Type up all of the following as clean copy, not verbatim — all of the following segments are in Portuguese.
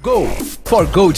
Go for Gold!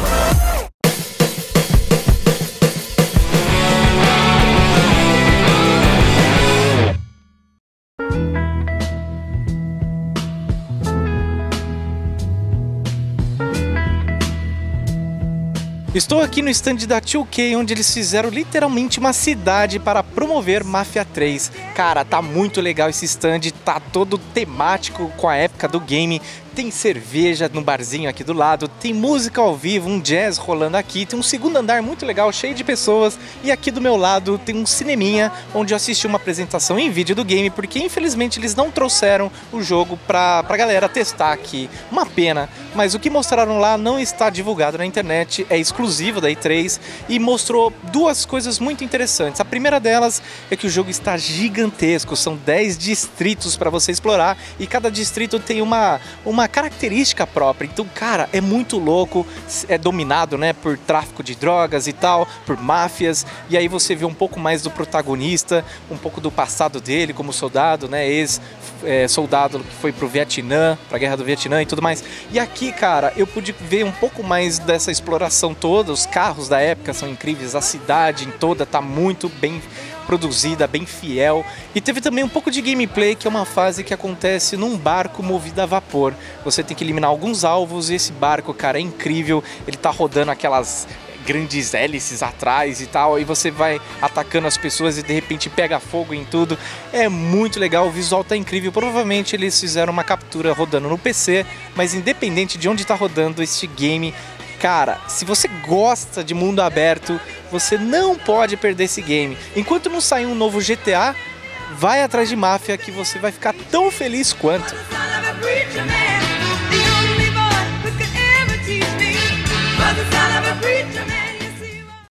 Estou aqui no stand da 2K, onde eles fizeram literalmente uma cidade para promover Mafia 3. Cara, tá muito legal esse stand, tá todo temático com a época do game. Tem cerveja no barzinho aqui do lado, tem música ao vivo, um jazz rolando aqui, tem um segundo andar muito legal, cheio de pessoas, e aqui do meu lado tem um cineminha, onde eu assisti uma apresentação em vídeo do game, porque infelizmente eles não trouxeram o jogo pra galera testar aqui. Uma pena, mas o que mostraram lá não está divulgado na internet, é exclusivo da E3, e mostrou duas coisas muito interessantes. A primeira delas é que o jogo está gigantesco, são 10 distritos para você explorar, e cada distrito tem uma característica própria. Então, cara, é muito louco, é dominado, né, por tráfico de drogas e tal, por máfias, e aí você vê um pouco mais do protagonista, um pouco do passado dele como soldado, né, ex-soldado que foi pro Vietnã, pra Guerra do Vietnã e tudo mais. E aqui, cara, eu pude ver um pouco mais dessa exploração toda, os carros da época são incríveis, a cidade em toda tá muito bem produzida, bem fiel. E teve também um pouco de gameplay, que é uma fase que acontece num barco movido a vapor. Você tem que eliminar alguns alvos e esse barco, cara, é incrível. Ele tá rodando aquelas grandes hélices atrás e tal, e você vai atacando as pessoas e de repente pega fogo em tudo. É muito legal, o visual tá incrível. Provavelmente eles fizeram uma captura rodando no PC, mas independente de onde tá rodando este game, cara, se você gosta de mundo aberto, você não pode perder esse game. Enquanto não sair um novo GTA, vai atrás de Mafia, que você vai ficar tão feliz quanto. Was